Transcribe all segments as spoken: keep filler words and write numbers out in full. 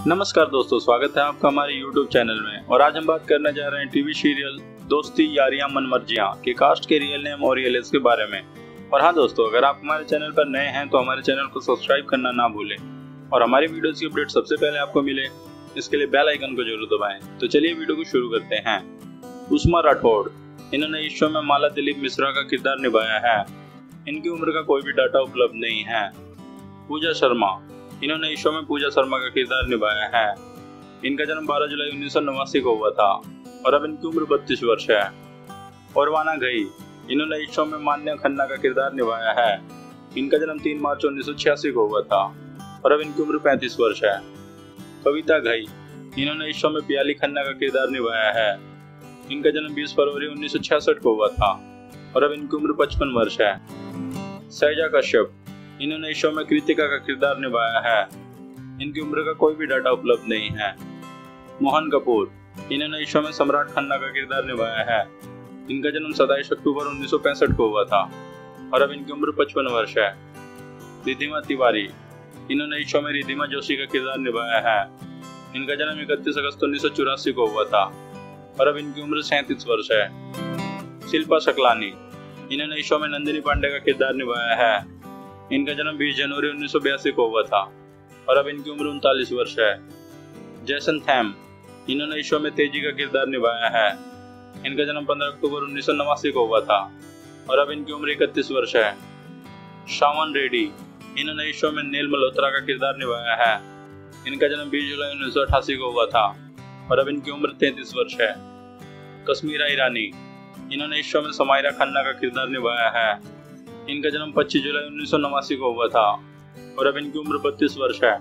नमस्कार दोस्तों, स्वागत है आपका हमारे यूट्यूब चैनल में। और आज हम बात करने जा रहे हैं टीवी सीरियल दोस्ती यारियां मनमर्जियां के कास्ट के रियल नेम और रियल एज के बारे में। और हाँ दोस्तों, अगर आप हमारे चैनल पर नए हैं तो हमारे चैनल को सब्सक्राइब करना ना भूलें और हमारी वीडियोस की अपडेट सबसे पहले आपको मिले इसके लिए बेल आइकन को जरूर दबाएं। तो चलिए वीडियो को शुरू करते हैं। उस्मा राठौड़, इन्होंने इस शो में माला दिलीप मिश्रा का किरदार निभाया है। इनकी उम्र का कोई भी डाटा उपलब्ध नहीं है। पूजा शर्मा, इन्होंने इस शो में पूजा शर्मा का किरदार निभाया है। इनका जन्म बारह जुलाई उन्नीस सौ नवासी को हुआ था और अब इनकी उम्र बत्तीस वर्ष है। और वाना घई, इन्होंने इस शो में मान्या खन्ना का किरदार निभाया है। इनका जन्म तीन मार्च उन्नीस सौ छियासी को हुआ था और अब इनकी उम्र पैंतीस वर्ष है। कविता घई, इन्होंने इस शो में पियाली खन्ना का किरदार निभाया है। इनका जन्म बीस फरवरी उन्नीस सौ छियासठ को हुआ था और अब इनकी उम्र पचपन वर्ष है। सैजा कश्यप, इन्होंने इस शो में कृतिका का किरदार निभाया है। इनकी उम्र का कोई भी डाटा उपलब्ध नहीं है। मोहन कपूर, इन्होंने इस शो में सम्राट खन्ना का किरदार निभाया है। इनका जन्म सत्ताईस अक्टूबर उन्नीस सौ पैंसठ को हुआ था और अब इनकी उम्र पचपन वर्ष है। रिद्धिमा तिवारी, इन्होंने इस शो में रिद्धिमा जोशी का किरदार निभाया है। इनका जन्म इकतीस अगस्त उन्नीस सौ चौरासी को हुआ था और अब इनकी उम्र सैंतीस वर्ष है। शिल्पा शकलानी, इन्होंने इस शो में नंदिनी पांडे का किरदार निभाया है। इनका जन्म बीस जनवरी उन्नीस सौ बयासी को हुआ था और अब इनकी उम्र उनतालीस वर्ष है। जैसन थैम, इन्होंने इस शो में तेजी का किरदार निभाया है। इनका जन्म पंद्रह अक्टूबर उन्नीस सौ नवासी को हुआ था और अब इनकी उम्र इकतीस वर्ष है। श्रावण रेड्डी, इन्होंने इस शो में नील मल्होत्रा का किरदार निभाया है। इनका जन्म बीस जुलाई उन्नीस सौ अठासी को हुआ था और अब इनकी उम्र तैंतीस वर्ष है। कश्मीरा ईरानी, इन्होंने इस शो में समायरा खन्ना का किरदार निभाया है। इनका जन्म पच्चीस जुलाई उन्नीस सौ नवासी को हुआ था और अब इनकी उम्र बत्तीस वर्ष है।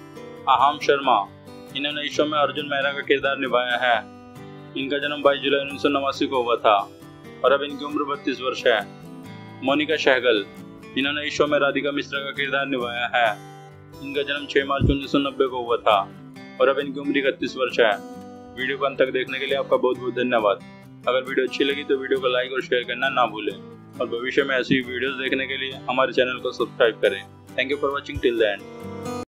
आहाम शर्मा, इन्होंने इस शो में अर्जुन मेहरा का किरदार निभाया है। इनका जन्म बाईस जुलाई उन्नीस सौ नवासी को हुआ था और अब इनकी उम्र बत्तीस वर्ष है। मोनिका सहगल, इन्होंने इस शो में राधिका मिश्रा का किरदार निभाया है। इनका जन्म छह मार्च उन्नीस सौ नब्बे को हुआ था और अब इनकी उम्र इकतीस वर्ष है। वीडियो को अंत तक देखने के लिए आपका बहुत बहुत धन्यवाद। अगर वीडियो अच्छी लगी तो वीडियो को लाइक और शेयर करना ना भूलें और भविष्य में ऐसी वीडियोस देखने के लिए हमारे चैनल को सब्सक्राइब करें। Thank you for watching till the and.